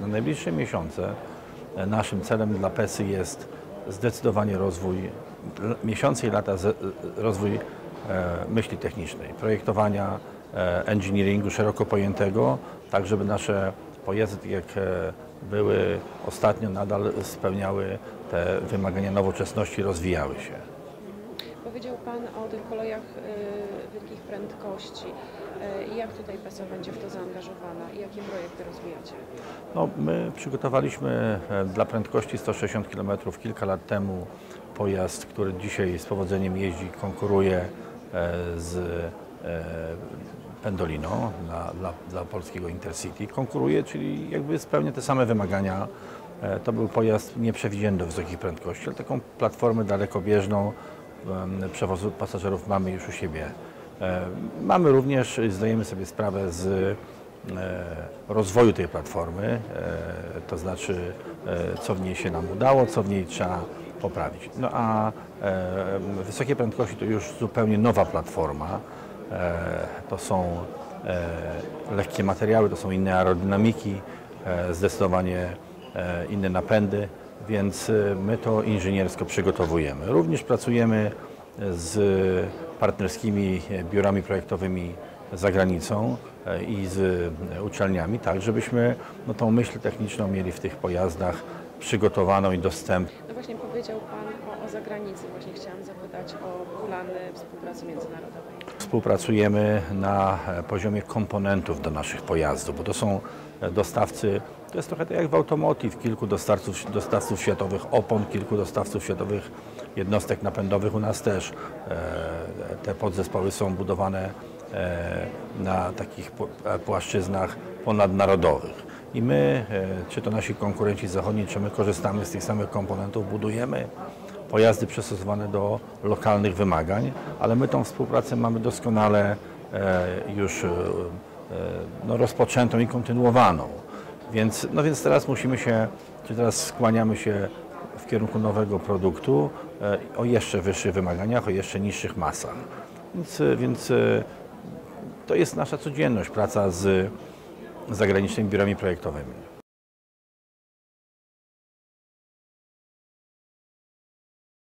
Na najbliższe miesiące naszym celem dla PESY jest zdecydowanie rozwój, miesiące i lata rozwój myśli technicznej, projektowania, engineeringu szeroko pojętego, tak żeby nasze pojazdy, tak jak były ostatnio, nadal spełniały te wymagania nowoczesności, rozwijały się. Powiedział Pan o tych kolejach wielkich prędkości. Jak tutaj PESA będzie w to zaangażowana i jakie projekty rozwijacie? No, my przygotowaliśmy dla prędkości 160 km kilka lat temu pojazd, który dzisiaj z powodzeniem jeździ, konkuruje z Pendolino dla polskiego Intercity. Konkuruje, czyli jakby spełnia te same wymagania. To był pojazd nieprzewidziany do wysokich prędkości, ale taką platformę dalekobieżną przewozu pasażerów mamy już u siebie. Mamy również, zdajemy sobie sprawę z rozwoju tej platformy, to znaczy co w niej się nam udało, co w niej trzeba poprawić. No a wysokie prędkości to już zupełnie nowa platforma. To są lekkie materiały, to są inne aerodynamiki, zdecydowanie inne napędy, więc my to inżyniersko przygotowujemy. Również pracujemy z partnerskimi biurami projektowymi za granicą i z uczelniami, tak żebyśmy tą myśl techniczną mieli w tych pojazdach przygotowaną i dostępną. No właśnie powiedział Pan o zagranicy. Właśnie chciałam zapytać o plany współpracy międzynarodowej. Współpracujemy na poziomie komponentów do naszych pojazdów, bo to są dostawcy, to jest trochę tak jak w automotive, kilku dostawców światowych opon, kilku dostawców światowych jednostek napędowych. U nas też te podzespoły są budowane na takich płaszczyznach ponadnarodowych. I my, czy to nasi konkurenci zachodni, czy my korzystamy z tych samych komponentów, budujemy pojazdy przystosowane do lokalnych wymagań, ale my tą współpracę mamy doskonale już rozpoczętą i kontynuowaną. Więc teraz teraz skłaniamy się w kierunku nowego produktu o jeszcze wyższych wymaganiach, o jeszcze niższych masach. Więc to jest nasza codzienność, praca z zagranicznymi biurami projektowymi.